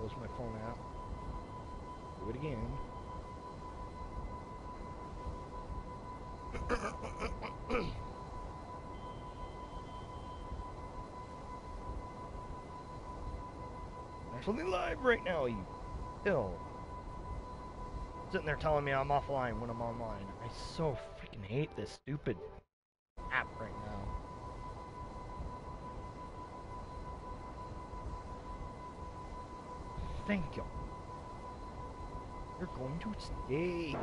close my phone out. Do it again. Actually live right now, you ill. Sitting there telling me I'm offline when I'm online. I so freaking hate this stupid app right now. Thank you. You're going to stay.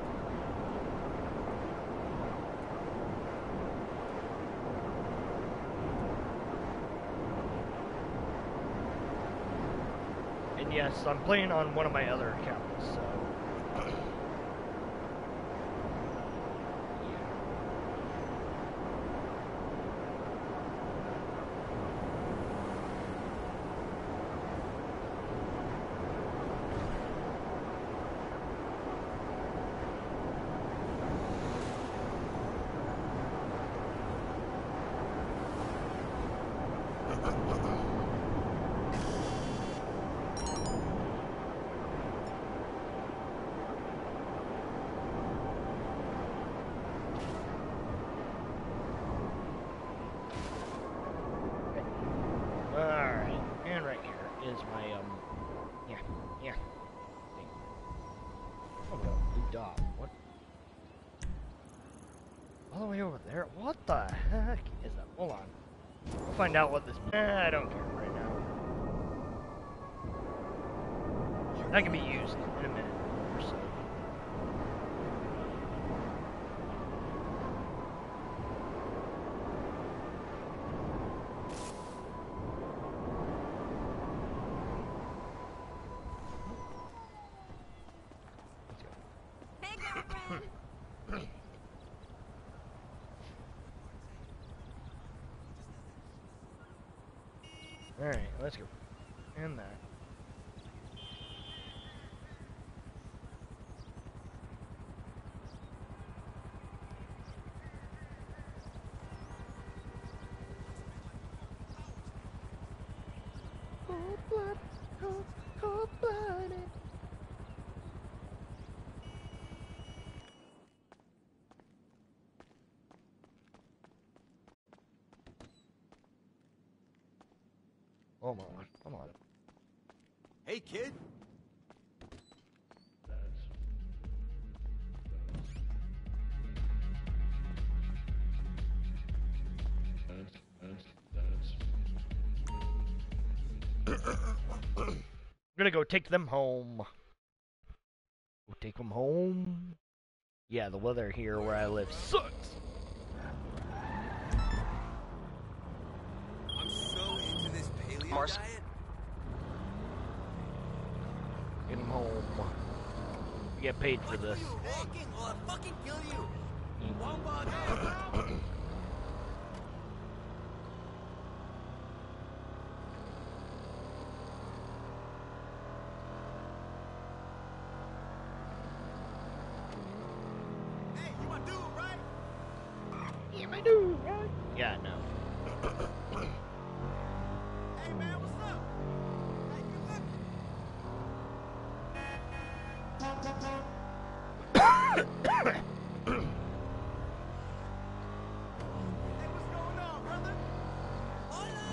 And yes, I'm playing on one of my other accounts, so. What the heck is that? Hold on. We'll find out what this... I don't care right now. That can be used in a minute or so. Let's go. Hey, girlfriend! Alright, let's go. And that. Cold blood, cold blooded. Come on, come on. Hey, kid. I'm gonna go take them home. Go take them home. Yeah, the weather here where I live sucks. I'm so into this paleo Mars. diet. Get them home. We get paid for this. What are you walking? I'll fucking kill you. Wombat. Hey, you my dude, right? Yeah, my dude, right? Yeah, no. Hey, man, what's up? Hey, good looking. Hey, what's going on, brother? Hola!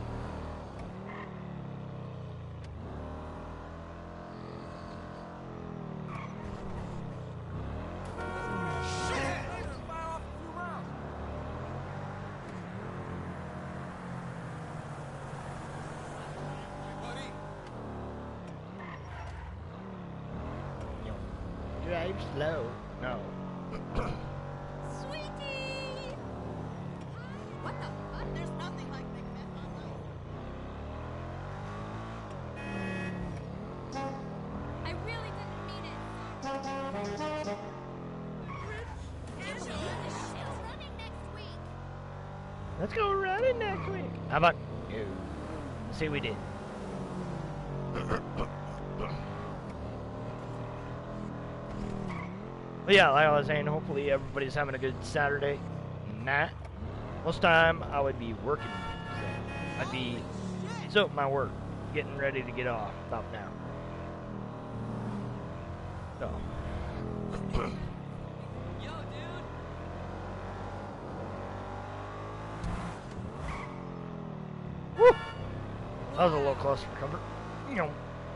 Shit! Let's fire off a few rounds. Hey, buddy. Drive slow. No. Sweetie! What the fuck? There's nothing like Big Meth online. I really didn't mean it. The show's running next week. Let's go running next week. How about you? Let's see what we did. But yeah, like I was saying, hopefully everybody's having a good Saturday. Nah. Most time I would be working. So I'd be still at my work, getting ready to get off about now. So. Yo, dude. Woo! That was a little close for comfort. You know.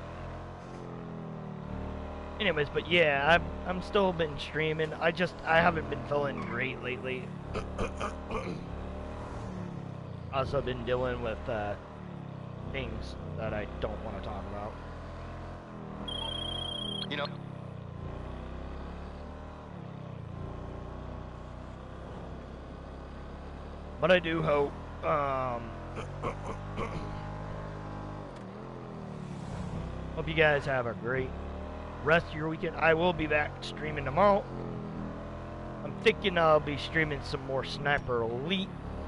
Anyways, but yeah, I'm still been streaming. I haven't been feeling great lately. Also been dealing with things that I don't want to talk about. You know. But I do hope hope you guys have a great rest of your weekend. I will be back streaming tomorrow. I'm thinking I'll be streaming some more Sniper Elite.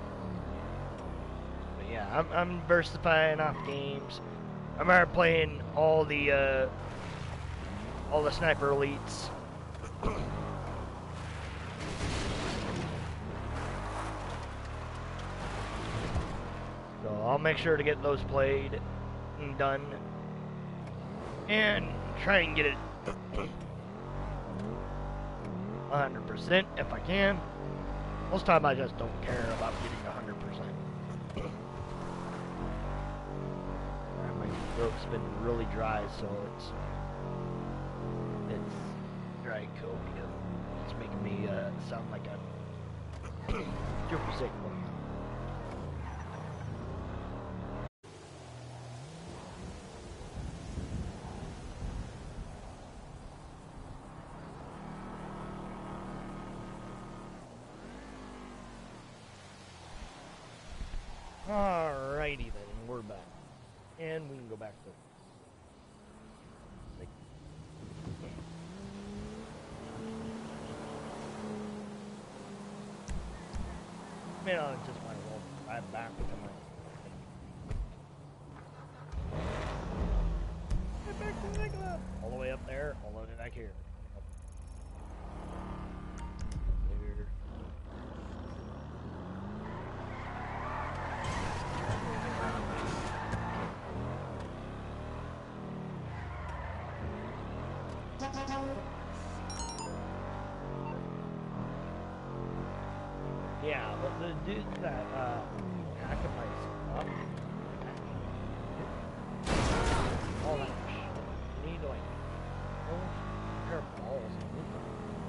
But yeah, I'm diversifying off games. I'm already playing all the Sniper Elites. So I'll make sure to get those played and done. And try and get it 100% if I can. Most time I just don't care about getting 100%. My throat's been really dry, so it's dry coke. It's making me sound like I'm super sick. Alrighty then, we're back. And we can go back to man, I just want to roll right back to my get back to the club. All the way up there, all the way back here. There. Yeah, but the dudes that hack my stuff, all that shit, you need to like throw a pair of balls and move them.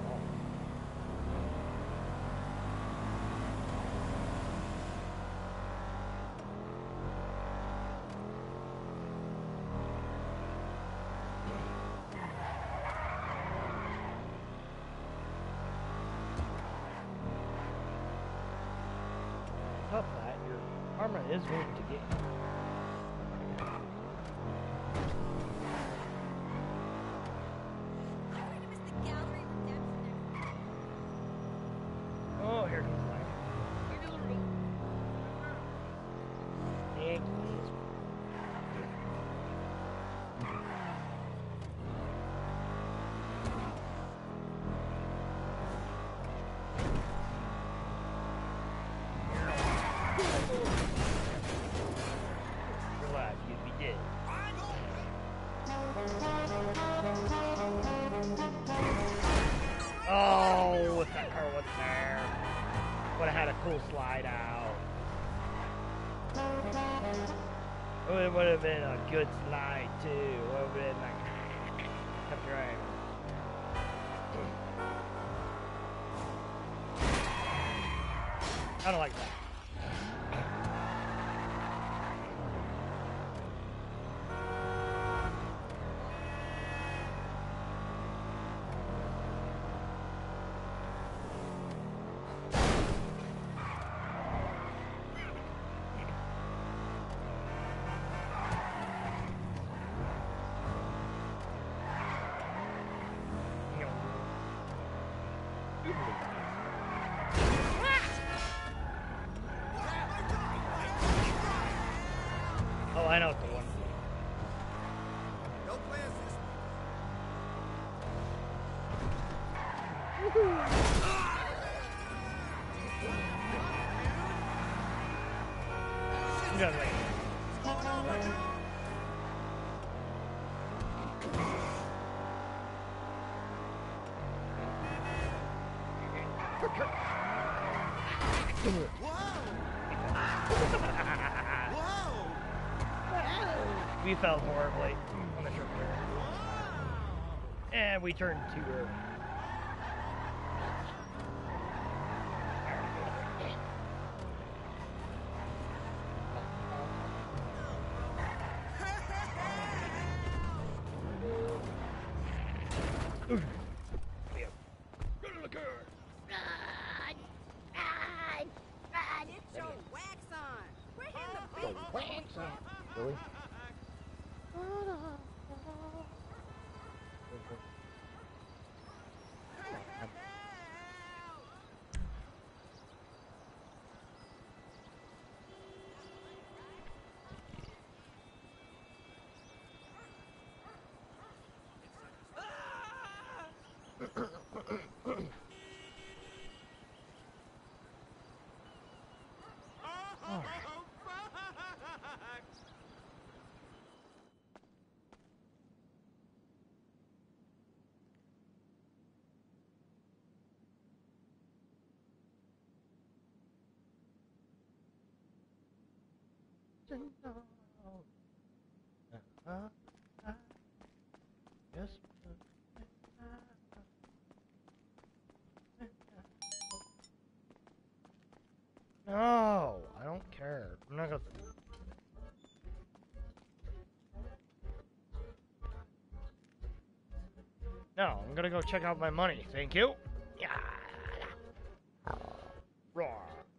Tough that your armor is going to get you. I'm going to miss the gallery redemption. Oh, here comes the light. Thank you. You're alive, you'd be dead. Oh, if that car wasn't there, would have had a cool slide out. It would have been a good slide too. It would have been like kept driving. I don't like that. Oh, I know what the one. No plans this You got like. We fell horribly on the trip there. And we turned too early. Get your wax on. We're here to beat Really? Yes. No, I don't care. I'm not gonna. No, I'm gonna go check out my money. Thank you. Yeah. Roar.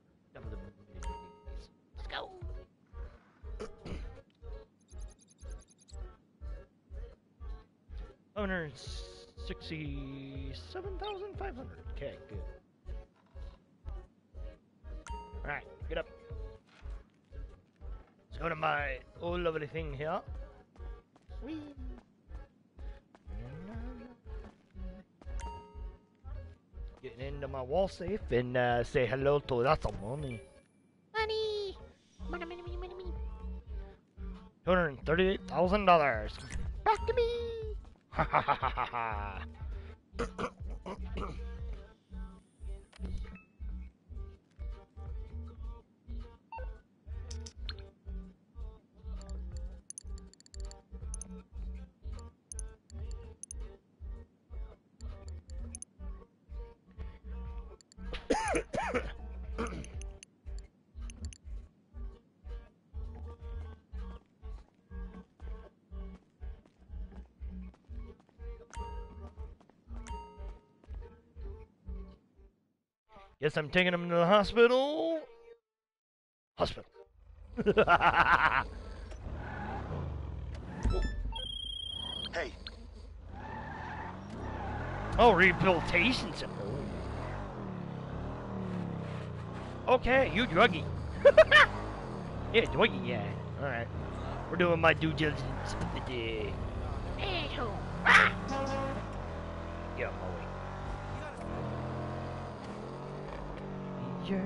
Let's go. $167,500. Okay, good. Alright, get up. Let's go to my old lovely thing here. Whee! Getting into my wall safe and say hello to lots of money. Money! Money, money, money, money, money. $238,000. Back to me! Ha ha ha ha ha! Guess I'm taking him to the hospital. Hospital. Hey. Oh, rehabilitation center. Okay, you druggie. Yeah, druggie, yeah. Alright. We're doing my due diligence of the day. Asshole. Ah! Yeah, Molly. Yeah.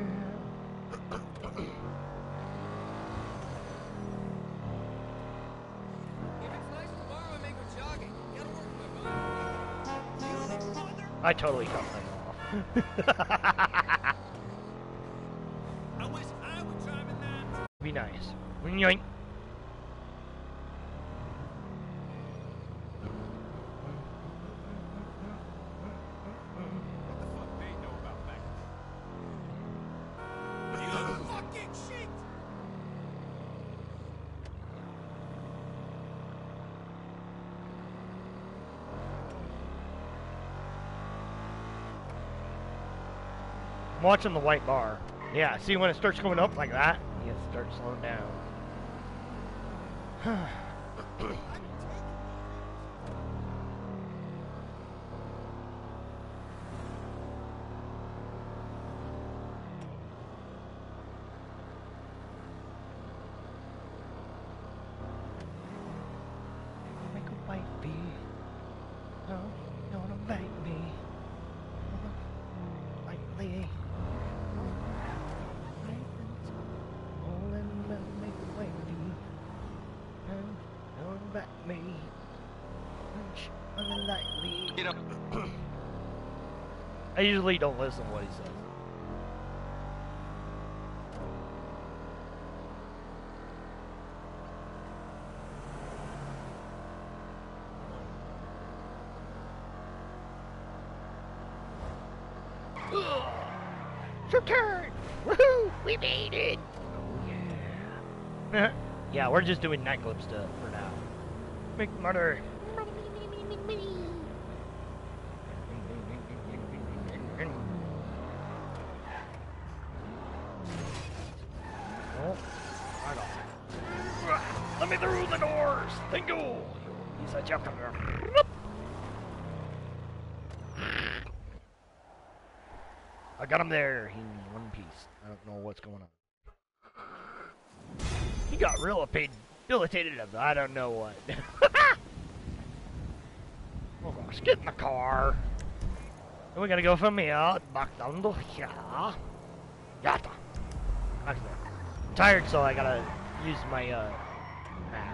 I totally cut them off. I wish I were driving that. Be nice. Yoink. What the fuck they know about back? You fucking shit! I'm watching the white bar. Yeah, see when it starts going up like that, you start slowing down. Make a white bee. Oh, gonna bite me. Lightly. Get up. I usually don't listen to what he says. Turn! Woohoo! We made it! Oh yeah. Yeah, we're just doing nightclub stuff for now. Make mother. Oh, right on. Let me through the doors! Thank you! He's a chapter. I got him there in one piece. I don't know what's going on. He got rehabilitated of I don't know what. Oh gosh, get in the car. And we gotta go from here back down to here. Yata. I'm tired, so I gotta use my map.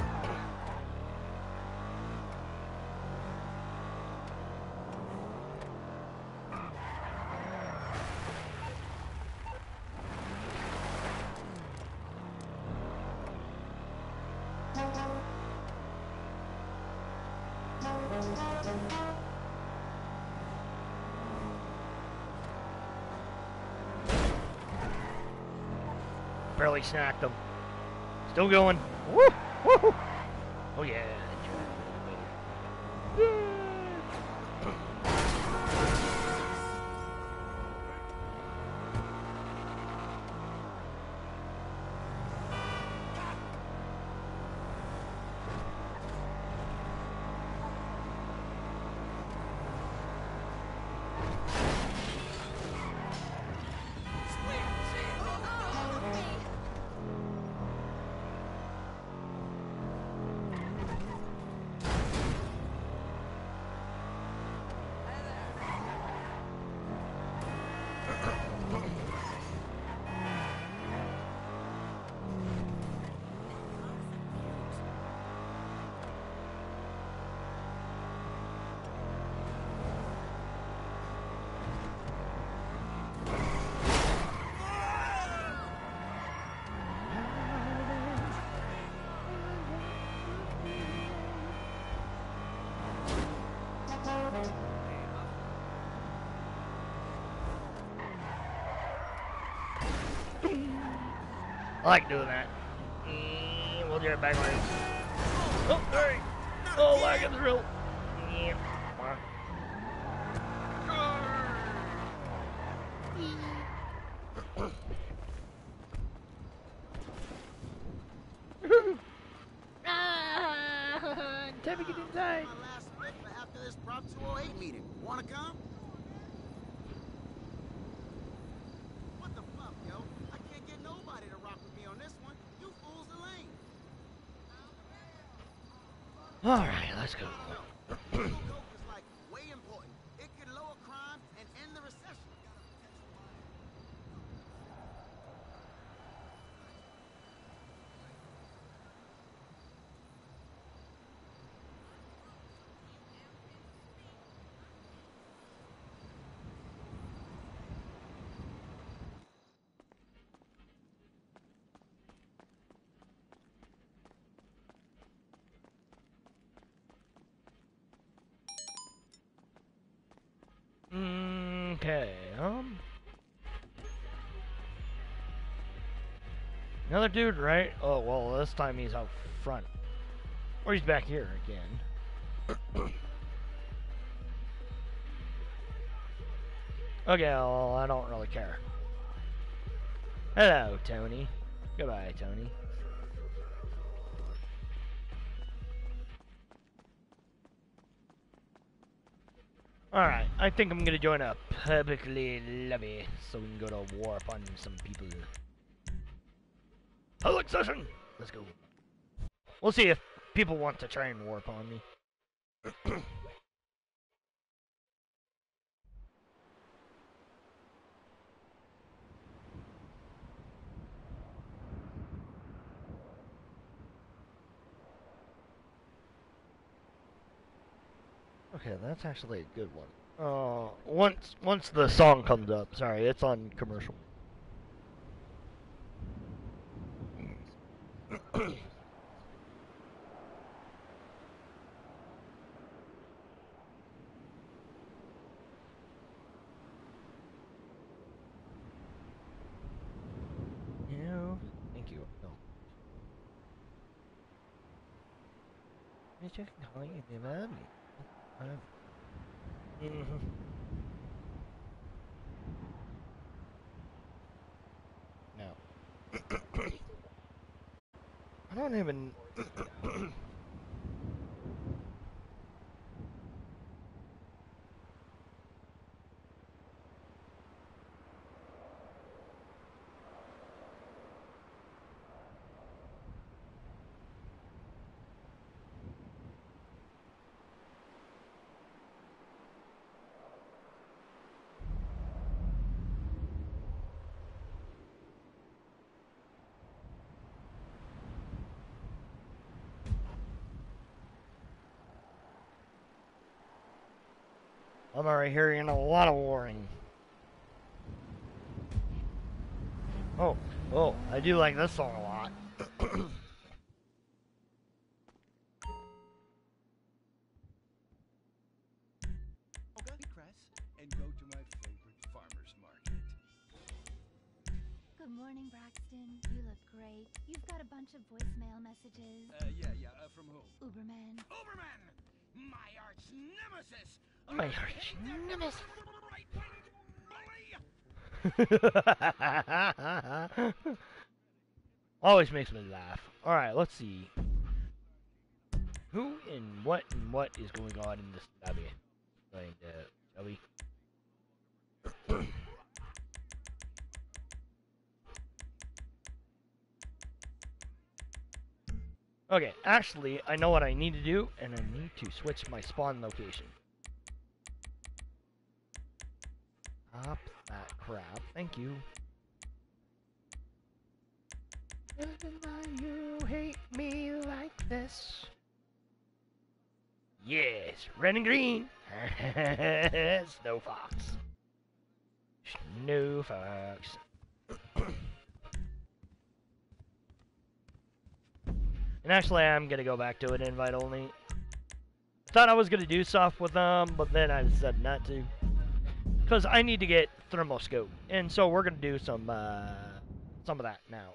Barely snacked them. Still going. Woo! Woo! Oh yeah. I like doing that. We'll do it backwards. Oh, sorry. Oh, lag is real. Time to get inside. My last split for after this Prop 208 meeting. Wanna come? What the fuck, yo? I can't get nobody to rock with me on this one. You fools are lame. Alright, let's go. Coke is like way important. It could lower crime and end the recession. Okay, another dude, right? Oh, well, this time he's out front. Or he's back here again. Okay, well, I don't really care. Hello, Tony. Goodbye, Tony. Alright, I think I'm gonna join a publicly lobby so we can go to warp on some people. Public session! Let's go. We'll see if people want to try and warp on me. Okay, that's actually a good one. Once the song comes up. Sorry, it's on commercial. No, thank you. No. Check how you do that. No. I don't even. I'm already hearing a lot of warring. Oh, I do like this song a lot. And go to my favorite farmer's market. Good morning, Braxton. You look great. You've got a bunch of voicemail messages. From who? Uberman. Uberman! My arch nemesis! My arch nemesis. Always makes me laugh. Alright, let's see. Who and what is going on in this lobby? Shall we? Okay, actually, I know what I need to do, and I need to switch my spawn location. Stop that crap. Thank you. This is why you hate me like this. Yes, red and green. Snow Fox. Snow Fox. And actually, I'm gonna go back to an invite only. I thought I was gonna do stuff with them, but then I decided not to. Because I need to get thermoscope. And so we're gonna do some of that now.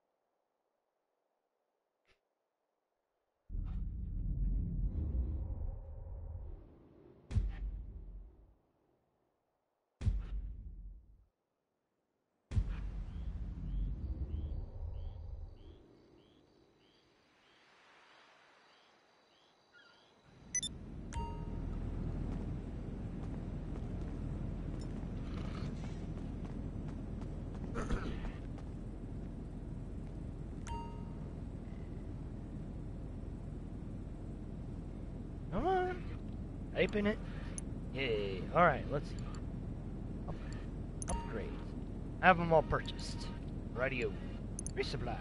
Come on. Typing it. Yay. Alright, let's see. Upgrade. Have them all purchased. Radio. Resupply.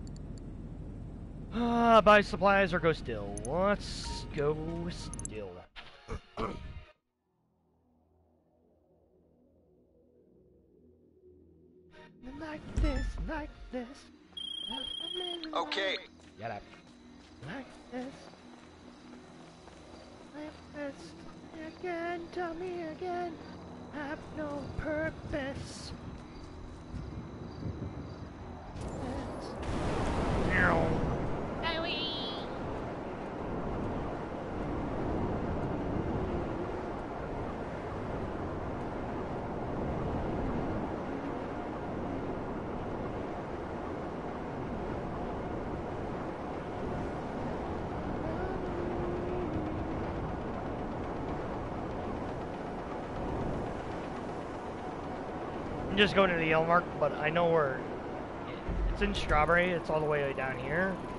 Buy supplies or go still. Let's go still. Like this, like this. Okay. Get up. Like this. Like this. Again, tell me again. Have no purpose. I'm just going to the L mark, but I know where it's in Strawberry. It's all the way down here.